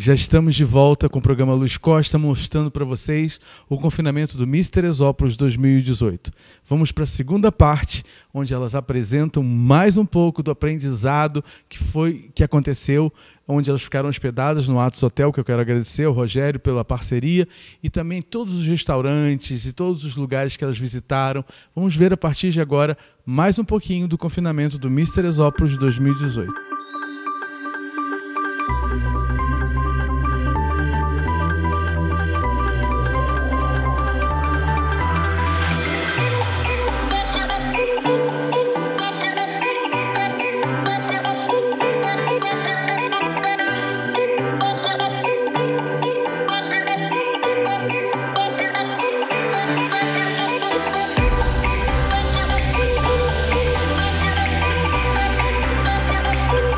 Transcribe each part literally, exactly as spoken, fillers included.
Já estamos de volta com o programa Luz Costa, mostrando para vocês o confinamento do Mister Exópolis dois mil e dezoito. Vamos para a segunda parte, onde elas apresentam mais um pouco do aprendizado que, foi, que aconteceu, onde elas ficaram hospedadas no Atos Hotel, que eu quero agradecer ao Rogério pela parceria, e também todos os restaurantes e todos os lugares que elas visitaram. Vamos ver a partir de agora mais um pouquinho do confinamento do Mister Exópolis dois mil e dezoito. We'll be right back.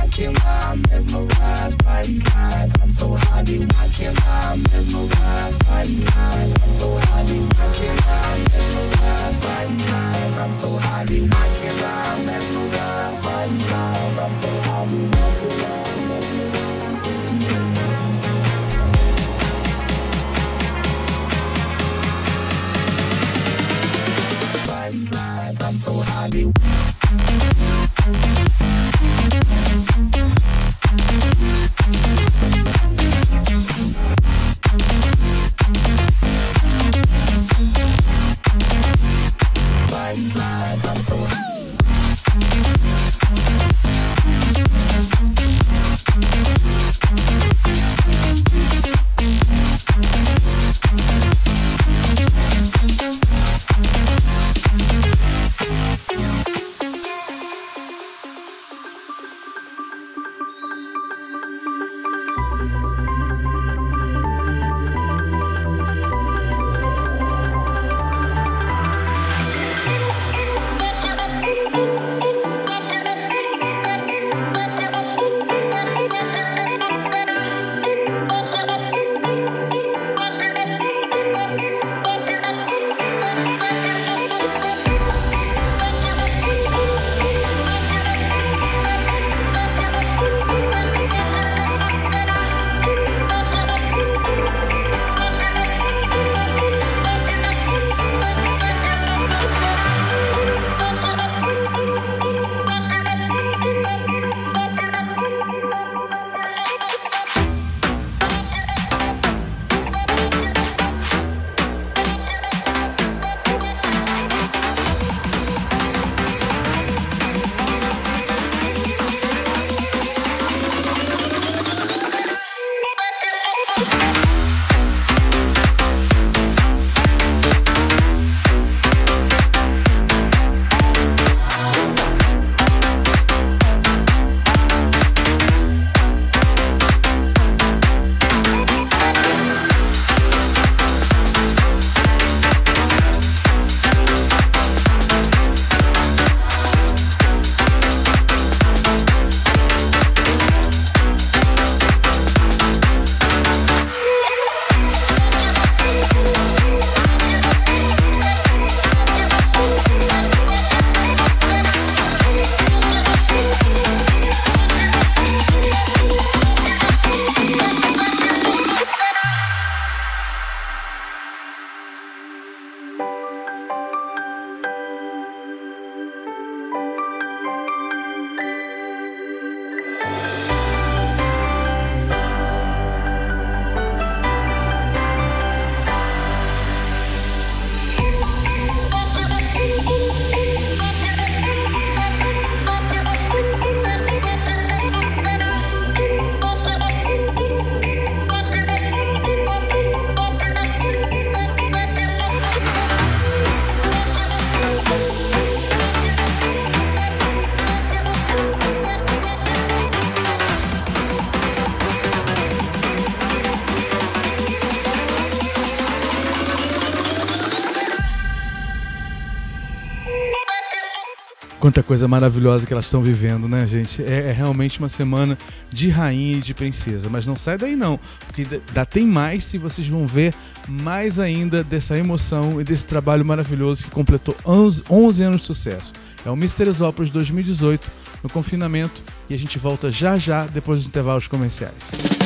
watching while I'm mesmerized by these eyes. I'm so high, be watching while I'm mesmerized by these eyes. I'm so high, be watching while I'm mesmerized by these eyes. I'm so high, be watching while I'm mesmerized by these eyes. I'm so high, be watching while I'm mesmerized by these eyes. I'm so high, be Quanta coisa maravilhosa que elas estão vivendo, né, gente? É, é realmente uma semana de rainha e de princesa. Mas não sai daí não, porque ainda tem mais, se vocês vão ver mais ainda dessa emoção e desse trabalho maravilhoso que completou onze anos de sucesso. É o Mister Exópolis dois mil e dezoito no confinamento e a gente volta já já depois dos intervalos comerciais.